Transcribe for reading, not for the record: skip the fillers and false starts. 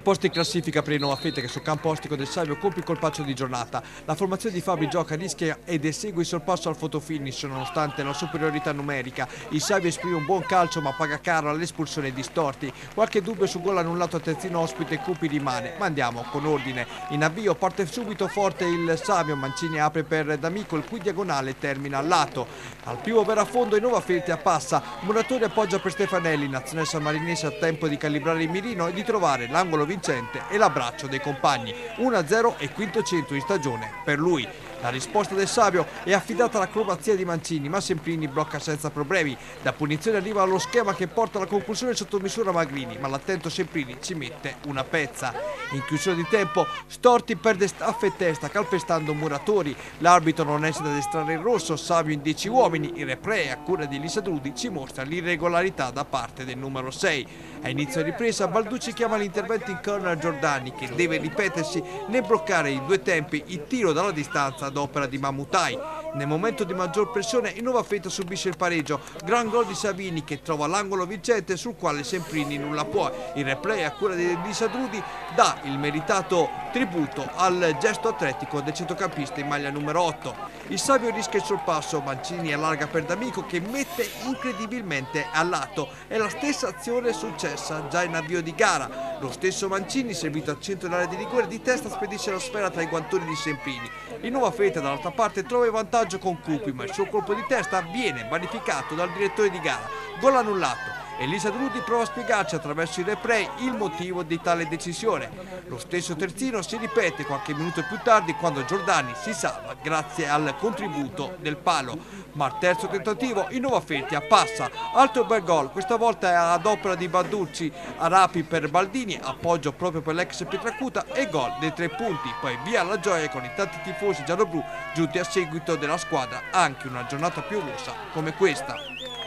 Posto in classifica per il Novafete che sul campo ostico del Savio compie il colpaccio di giornata. La formazione di Fabri gioca, rischia ed esegue il sorpasso al fotofinish nonostante la superiorità numerica. Il Savio esprime un buon calcio ma paga caro all'espulsione di Storti. Qualche dubbio su gol annullato a terzino ospite Cupi rimane, ma andiamo con ordine. In avvio parte subito forte il Savio, Mancini apre per D'Amico, il cui diagonale termina al lato. Al primo verafondo il Novafete appassa, Muratori appoggia per Stefanelli, nazionale sammarinese a tempo di calibrare il mirino e di trovare l'angolo vincente e l'abbraccio dei compagni. 1-0 e quinto centro in stagione per lui. La risposta del Savio è affidata all'acrobazia di Mancini, ma Semprini blocca senza problemi. Da punizione arriva allo schema che porta alla conclusione sotto misura Magrini, ma l'attento Semprini ci mette una pezza. In chiusura di tempo Storti perde staffa e testa calpestando Muratori. L'arbitro non esita ad estrarre il rosso, Savio in 10 uomini. Il replay a cura di Elisa Drudi ci mostra l'irregolarità da parte del numero 6. A inizio ripresa Balducci chiama l'intervento in corner Giordani, che deve ripetersi nel bloccare in due tempi il tiro dalla distanza ad opera di Mammutai. Nel momento di maggior pressione il Novafete subisce il pareggio, gran gol di Savini che trova l'angolo vincente sul quale Semprini nulla può. Il replay a cura di Elisa Drudi dà il meritato tributo al gesto atletico del centrocampista in maglia numero 8. Il Savio rischia il sorpasso, Mancini allarga per D'Amico che mette incredibilmente al lato. È la stessa azione successa già in avvio di gara. Lo stesso Mancini, servito al centro dell'area di rigore, di testa spedisce la sfera tra i guantoni di Semprini. Il Novafete dall'altra parte trova il vantaggio con Cupi, ma il suo colpo di testa viene vanificato dal direttore di gara. Gol annullato. Elisa Drudi prova a spiegarci attraverso il replay il motivo di tale decisione. Lo stesso terzino si ripete qualche minuto più tardi quando Giordani si salva grazie al contributo del palo. Ma al terzo tentativo il Novafete appassa. Altro bel gol, questa volta è ad opera di Balducci, Arapi per Baldini, appoggio proprio per l'ex Pietracuta e gol dei 3 punti. Poi via la gioia con i tanti tifosi gialloblu giunti a seguito della squadra anche una giornata piovosa come questa.